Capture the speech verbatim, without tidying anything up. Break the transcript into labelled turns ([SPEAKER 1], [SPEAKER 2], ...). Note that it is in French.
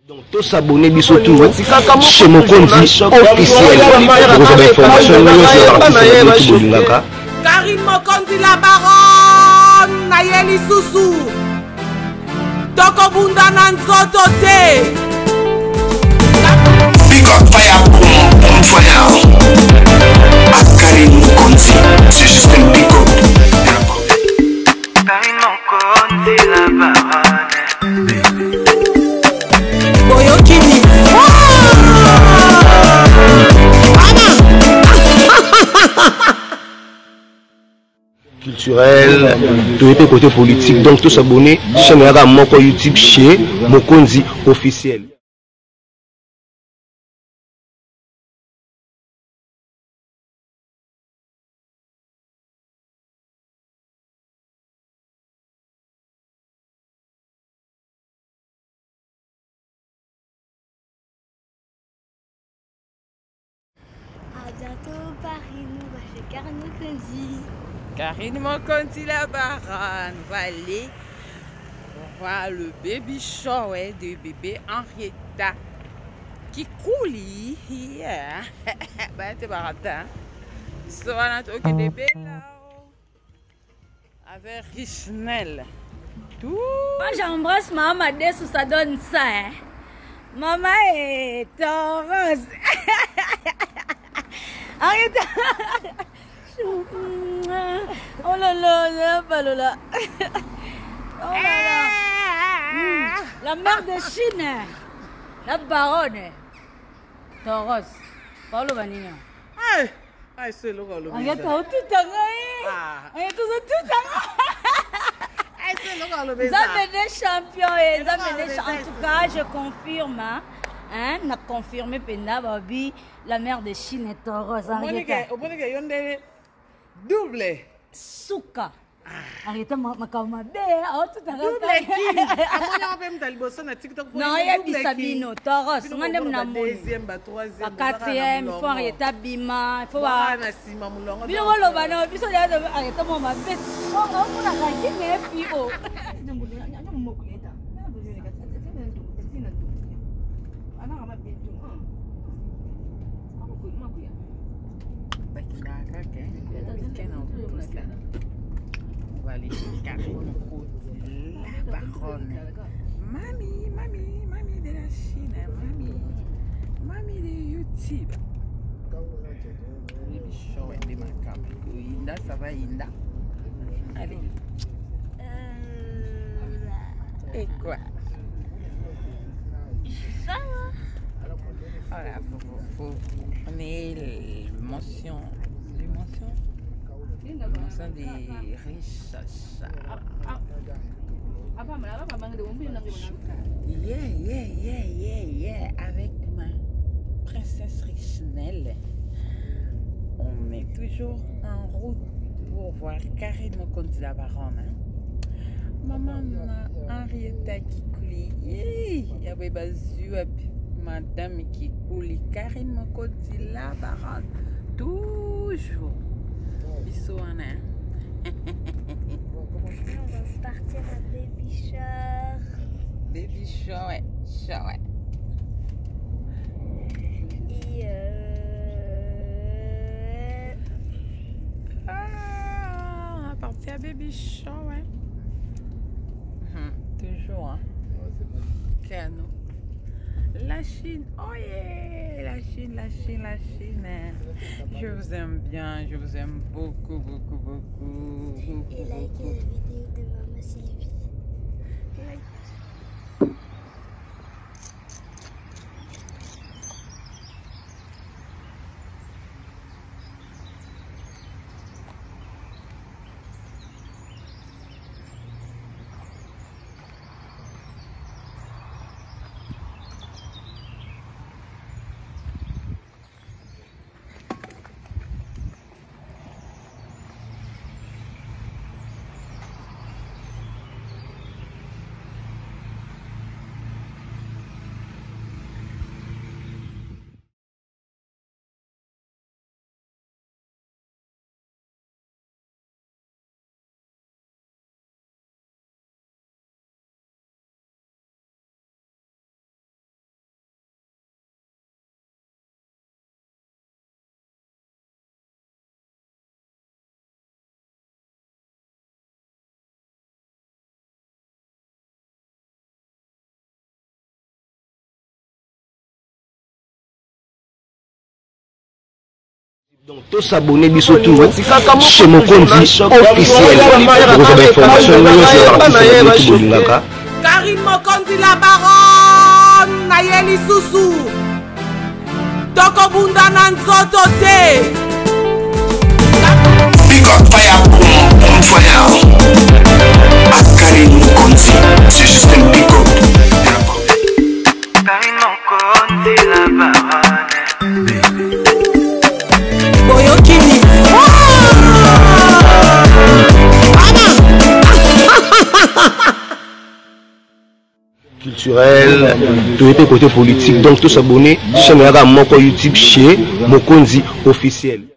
[SPEAKER 1] Donc, tous s'abonner bisotou chez Mokonzi officiel. Vous avez information sur
[SPEAKER 2] Karine Mokonzi la baronne Nayeli Susu Toko Bunda Nanzoto te
[SPEAKER 3] Big up fire, boom, boom fire. À Karine Mokonzi, c'est juste un big up.
[SPEAKER 4] Karine Mokonzi la baronne.
[SPEAKER 1] culturel, tout était côté politique. Donc tous s'abonner chez mon YouTube chez Mokonzi officiel.
[SPEAKER 5] À bientôt Paris, nous va chez Karine Mokonzi.
[SPEAKER 2] Karine Mokonzi la baronne va aller voir le baby shower de bébé Henrietta qui coule hier. Bah t'es barata. So on a toqué des belles avec Richnel. Tout.
[SPEAKER 5] Moi j'embrasse maman dès que ça donne ça. Hein. Maman est heureuse. Henrietta. Oh là là, là, là, là, là. Oh là là. Mmh. La mère de Chine, la baronne, Toros, Paulo Vanino.
[SPEAKER 2] Aïe, aïe, c'est le rôle.
[SPEAKER 5] On est tout à On est tout à
[SPEAKER 2] Aïe, c'est le rôle.
[SPEAKER 5] Vous avez des champions et vous avez des champions. En tout cas, je confirme. Hein, on a confirmé Penda Babi, la mère de Chine est Toros.
[SPEAKER 2] Au bon que yon de double.
[SPEAKER 5] Souka. Arrêtez ma ma belle. Oh tout à l'heure.
[SPEAKER 2] Double qui? Amona on peut me talboser na TikTok.
[SPEAKER 5] Non, il y a Bisabino, Toros. On a même na
[SPEAKER 2] deuxième, ba troisième,
[SPEAKER 5] ba quatrième. Il faut arrêter Bima. Il faut
[SPEAKER 2] voir. Na sima mulongo.
[SPEAKER 5] Bilo wolo bana. Biso ya arrêtez moi ma bête. Oh oh pour la gagner mais puis oh.
[SPEAKER 2] On va aller chez Karine Mokonzi, la baronne. Mamie, mamie, mamie de la Chine, mamie, mamie de YouTube. Les bichons et les macabres. Inda, ça va, Inda? Allez. Et quoi?
[SPEAKER 5] Ça va?
[SPEAKER 2] Voilà, faut, faut, on est mention, les mentions, mention des richesses. Yeah, yeah, yeah, yeah, yeah, avec ma princesse Richnel, on est toujours en route pour voir Karine Mokonzi la baronne. Hein? Maman, Henrietta qui coule, il y avait basu madame qui coule, Karine Mokonzi la baronne, toujours. Bisous, Anna.
[SPEAKER 5] On va partir à Baby Shower.
[SPEAKER 2] Baby Shower, shower.
[SPEAKER 5] Et euh...
[SPEAKER 2] Ah, on va partir à Baby Shower. Hum, toujours, hein. Cano. La Chine, oh yeah, la Chine, la Chine, la Chine. Je vous aime bien, je vous aime beaucoup, beaucoup, beaucoup. beaucoup
[SPEAKER 5] et likez la vidéo de Maman Sylvie.
[SPEAKER 1] Donc tous abonnés biso tout chez Mokonzi officiel. Vous avez information sur l'artiste Bolingaka.
[SPEAKER 6] Karine Mokonzi la baronne Nayeli Susu. Toko bunda na nzoto te.
[SPEAKER 3] Big up fire, boom, boom fire. À Karine Mokonzi, c'est juste un big up.
[SPEAKER 4] Karine Mokonzi la baronne.
[SPEAKER 6] Boyo Kimi.
[SPEAKER 1] Culturel, tout était côté politique. Donc tous abonnés chez Moko YouTube chez Mokonzi officiel.